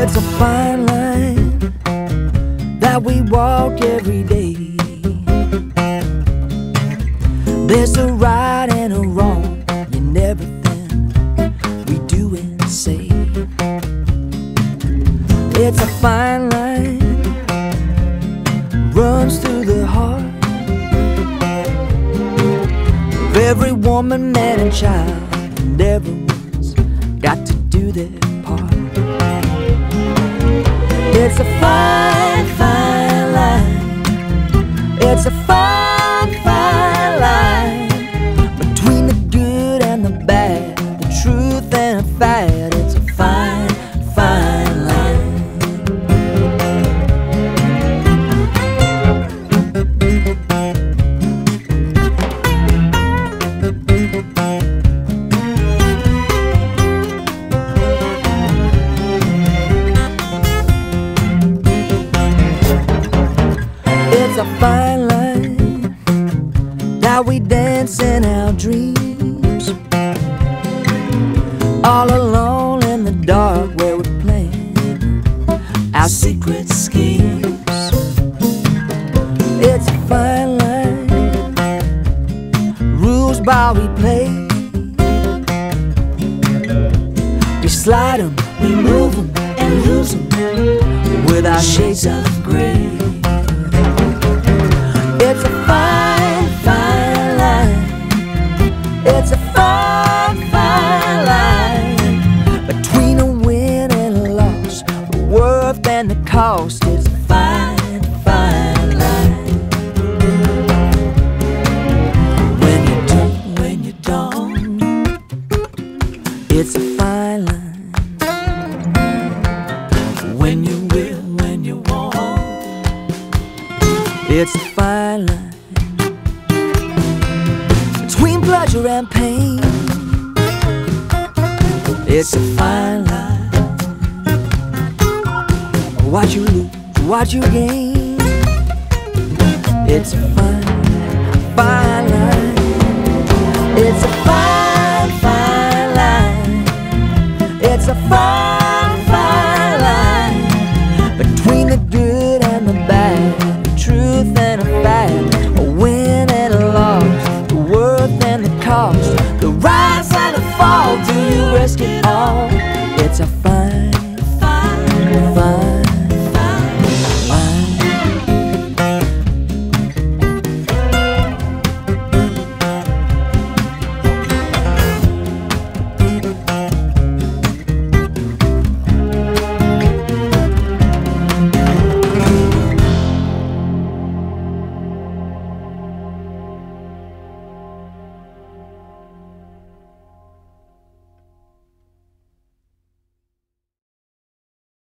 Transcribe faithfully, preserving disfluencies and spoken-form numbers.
It's a fine line that we walk every day. There's a right and a wrong in everything we do and say. It's a fine line, runs through the heart of every woman, man and child, and everyone's got to do their part. It's a fine, fine line. It's a fine, fine line between the good and the bad, the truth and the fad. It's a fine, fine line. It's a fine line that we dance in our dreams, all alone in the dark where we're playing our secret schemes. It's a fine line, rules by we play. We slide them, we move them and lose them with our shades of gray. It's a fine, fine line. It's a fine, fine line between a win and a loss, the worth and the cost. It's a fine, fine line. When you do, when you don't, it's a fine line. When you will, when you won't, it's a fine line between pleasure and pain. It's a fine line. What you lose, what you gain. It's a fine, fine line. It's a fine, fine line. It's a fine, fine line between the good and the bad, truth and a fad, a win and a loss, the worth and the cost, the rise and the fall. Do you risk it all?